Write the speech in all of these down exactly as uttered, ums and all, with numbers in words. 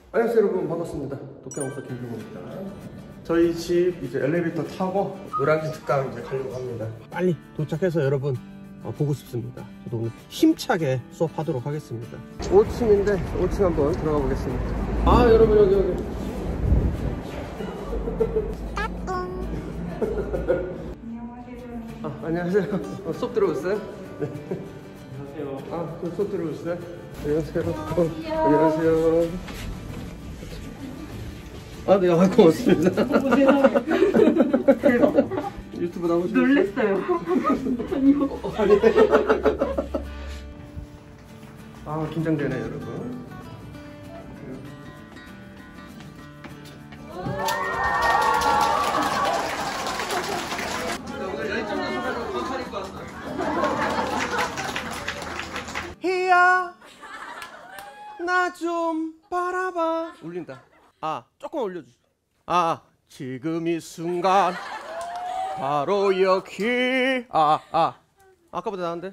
안녕하세요 여러분, 반갑습니다. 독해공사 김종우입니다. 저희 집 이제 엘리베이터 타고 노량진 특강 이제 가려고 합니다. 빨리 도착해서 여러분 어, 보고 싶습니다. 저도 오늘 힘차게 수업하도록 하겠습니다. 오 층인데 오 층 한번 들어가 보겠습니다. 아 여러분 여기 여기 아, 안녕하세요. 어, 수업 들어오셨어요? 네. 안녕하세요. 아, 그 수업 들어오셨어요? 안녕하세요. 어, 안녕하세요. 아, 네, 아, 고맙습니다. 유튜브 나오시죠? 놀랬어요. 아니요. 어, 아니. 아, 긴장되네, 여러분. 희야, 나 좀 바라봐. 울린다. 아, 조금 올려주세요. 아, 지금 이 순간 바로 여기. 아, 아, 아까보다 나은데.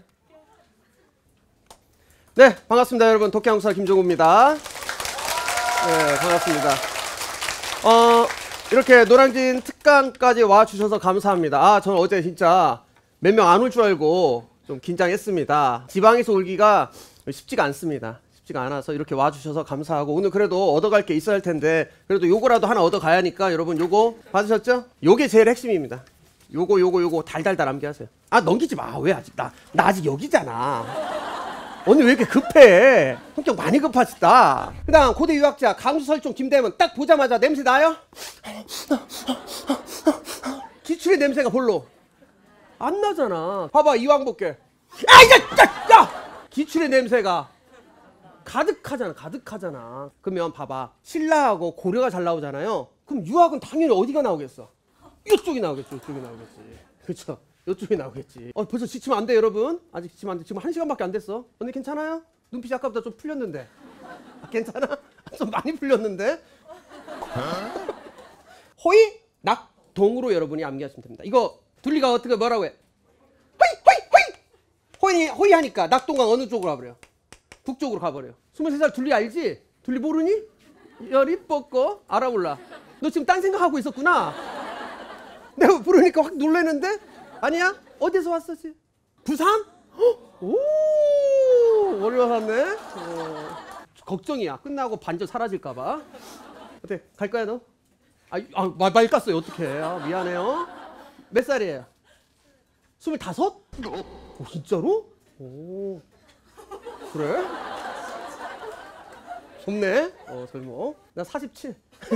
네, 반갑습니다 여러분. 독해공사 김종우입니다. 네, 반갑습니다. 어, 이렇게 노량진 특강까지 와주셔서 감사합니다. 아, 저는 어제 진짜 몇 명 안 올 줄 알고 좀 긴장했습니다. 지방에서 올기가 쉽지가 않습니다. 쉽지가 않아서 이렇게 와주셔서 감사하고, 오늘 그래도 얻어갈 게 있어야 할 텐데 그래도 요거라도 하나 얻어가야 하니까 여러분 요거 받으셨죠? 요게 제일 핵심입니다. 요거 요거 요거 달달달 암기하세요. 아, 넘기지 마. 왜 아직 나, 나 아직 여기잖아. 언니 왜 이렇게 급해? 성격 많이 급하시다. 그 다음 고대 유학자 강수설종 김대문 딱 보자마자 냄새 나요? 기출의 냄새가 별로 안 나잖아. 봐봐, 이왕복계. 아, 이제 야, 야! 기출의 냄새가 가득하잖아. 가득하잖아. 그러면 봐봐, 신라하고 고려가 잘 나오잖아요. 그럼 유학은 당연히 어디가 나오겠어? 이쪽이 나오겠죠. 이쪽이 나오겠지. 그렇죠. 이쪽이 나오겠지. 어, 벌써 지치면 안 돼 여러분. 아직 지치면 안 돼. 지금 한 시간밖에 안 됐어. 언니 괜찮아요? 눈빛이 아까보다 좀 풀렸는데. 아, 괜찮아? 좀 많이 풀렸는데. 호이 낙동으로 여러분이 암기하시면 됩니다. 이거 둘리가 어떻게 뭐라고 해? 호이 호이 호이. 호이 호이 하니까 낙동강 어느 쪽으로 가버려? 북쪽으로 가버려. 스물세 살 둘리 알지? 둘리 모르니? 열이 뻗고 알아 몰라. 너 지금 딴 생각하고 있었구나. 내가 부르니까 확 놀라는데? 아니야? 어디서 왔었지? 부산? 헉! 오, 머리 맞았네. 어. 걱정이야. 끝나고 반전 사라질까봐. 어때? 갈 거야 너? 아, 아 말, 말 깠어요. 어떡해. 아, 미안해요. 몇 살이에요? 스물다섯? 오, 진짜로? 오, 그래? 젊네? 어, 젊어. 나 사십칠.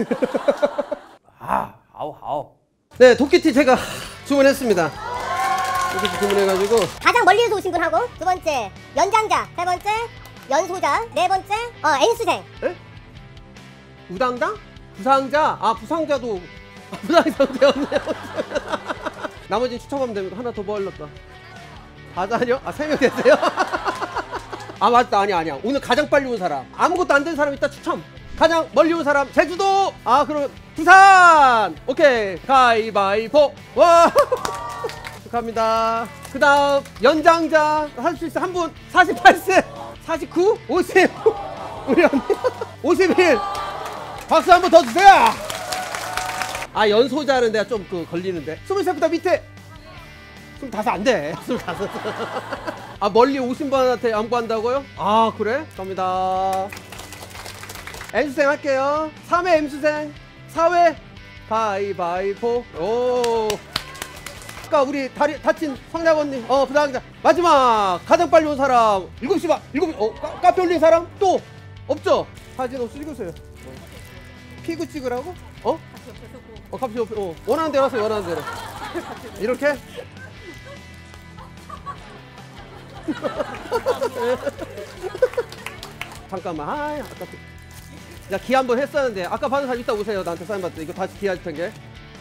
아, 아우, 아우. 네, 도끼티 제가 주문했습니다. 도끼티 주문해가지고. 가장 멀리에서 오신 분하고, 두 번째 연장자, 세 번째 연소자, 네 번째 어 N수생. 에? 우당당? 부상자? 아, 부상자도. 아, 부상자도 되었네요. 나머지는 추첨하면 됩니다. 하나 더 벌렸다. 다자녀? 아, 세 명 됐어요? 아, 맞다. 아니야, 아니야. 오늘 가장 빨리 온 사람. 아무것도 안 된 사람 이따 추첨. 가장 멀리 온 사람 제주도. 아, 그럼 부산. 오케이, 가위바위보. 와. 축하합니다. 그 다음 연장자 할 수 있어 한 분. 사십팔 세 사십구 오십. 우리 언니 오십일. 박수 한 번 더 주세요. 아, 연소자는 내가 좀 그 걸리는데. 스물세보다 밑에. 스물다섯 안 돼. 스물다섯. 아, 멀리 오신 분한테 양보한다고요? 아, 그래? 감사합니다. N수생 할게요. 삼 회 M수생, 사 회 가위바위보. 오. 아까 우리 다리 다친 성작 언니, 어, 부상자. 마지막 가장 빨리 온 사람. 일곱 시 반, 일곱 시, 어, 카, 카페 올린 사람 또 없죠? 사진 없이 찍으세요. 어. 피구 찍으라고? 어? 어, 카페 옆에, 어, 원하는 대로 하세요. 원하는 대로. 이렇게? 잠깐만. 아, 아까 야, 기 한번 했었는데. 아까 받은 사람 이따 오세요. 나한테 사인 받을 때 이거 다시 기할 텐데.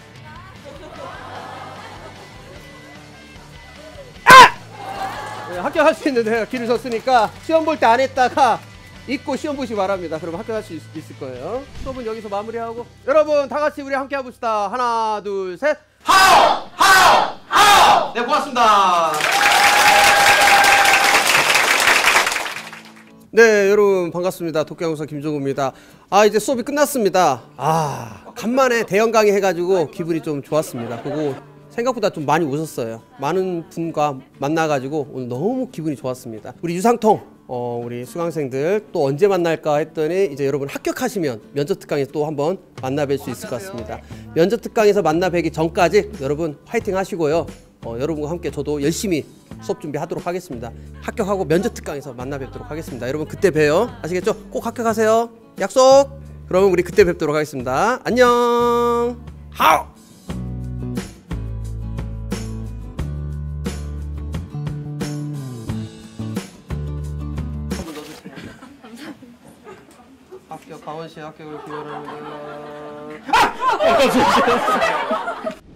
아! 네, 합격할 수 있는데 기를 줬으니까 시험 볼 때 안 했다가 잊고 시험 보시기 바랍니다. 그럼 합격할 수 있, 있을 거예요. 수업은 여기서 마무리하고, 여러분 다 같이 우리 함께 해봅시다. 하나, 둘, 셋. 하오! 하오! 하오! 네, 고맙습니다. 네, 여러분 반갑습니다. 독경영사 김종우입니다. 아, 이제 수업이 끝났습니다. 아, 간만에 대형 강의 해가지고 기분이 좀 좋았습니다. 그리고 생각보다 좀 많이 웃었어요. 많은 분과 만나가지고 오늘 너무 기분이 좋았습니다. 우리 유상통, 어, 우리 수강생들 또 언제 만날까 했더니 이제 여러분 합격하시면 면접 특강에서 또 한번 만나 뵐 수 있을 것 같습니다. 면접 특강에서 만나 뵈기 전까지 여러분 화이팅 하시고요. 어, 여러분과 함께 저도 열심히 수업 준비하도록 하겠습니다. 합격하고 면접 특강에서 만나 뵙도록 하겠습니다. 여러분 그때 봬요. 아시겠죠? 꼭 합격하세요. 약속! 그러면 우리 그때 뵙도록 하겠습니다. 안녕! 하우! 합격 강원시 합격을 기원합니다. 아!